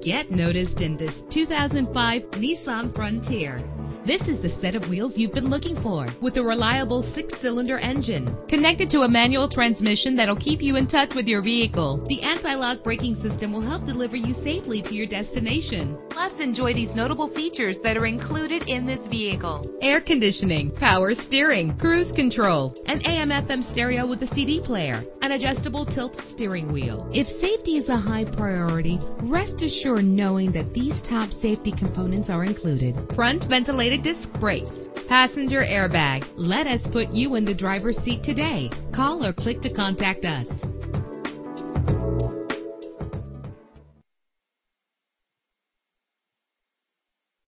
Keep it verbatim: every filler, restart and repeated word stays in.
Get noticed in this two thousand five Nissan Frontier. This is the set of wheels you've been looking for, with a reliable six-cylinder engine connected to a manual transmission that'll keep you in touch with your vehicle. The anti-lock braking system will help deliver you safely to your destination. Plus, enjoy these notable features that are included in this vehicle: air conditioning, power steering, cruise control, an A M F M stereo with a C D player, an adjustable tilt steering wheel. If safety is a high priority, rest assured knowing that these top safety components are included: front ventilated disc brakes, passenger airbag. Let us put you in the driver's seat today. Call or click to contact us.